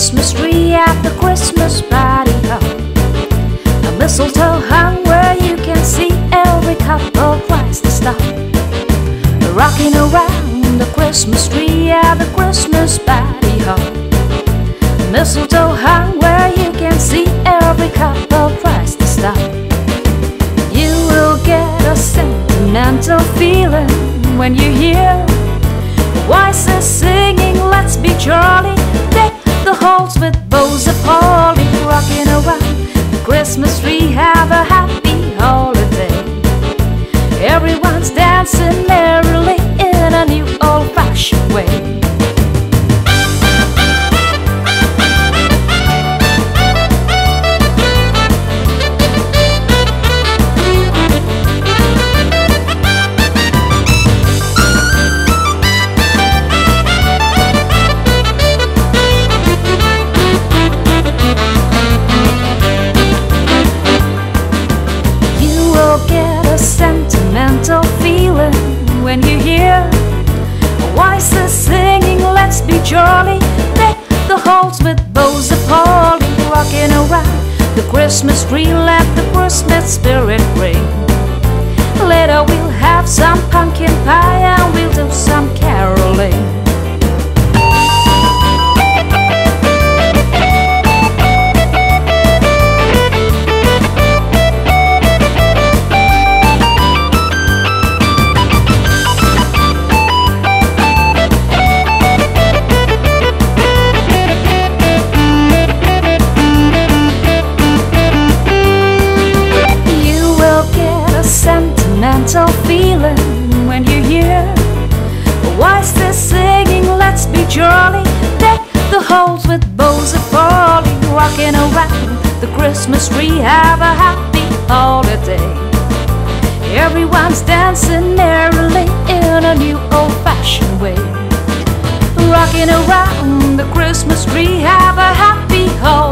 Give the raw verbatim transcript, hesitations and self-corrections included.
Christmas tree at the Christmas party hop. A mistletoe hung where you can see every couple tries to stop. Rocking around the Christmas tree at the Christmas party hop. Mistletoe hung where you can see every couple tries to stop. You will get a sentimental feeling when you hear voices singing, let's be jolly. Deck the halls with bows of holly. Rocking around the Christmas tree, have a happy holiday. Everyone's dancing merrily in a new old-fashioned way. Sentimental feeling when you hear voices singing, let's be jolly. Deck the halls with bows of holly. Rocking around the Christmas tree, let the Christmas spirit ring. Later we'll have some pumpkin pie and we'll do some caroling. Sentimental feeling when you hear voices singing, let's be jolly. Deck the halls with bows of holly. Rocking around the Christmas tree, have a happy holiday. Everyone's dancing merrily in a new old-fashioned way. Rocking around the Christmas tree, have a happy holiday.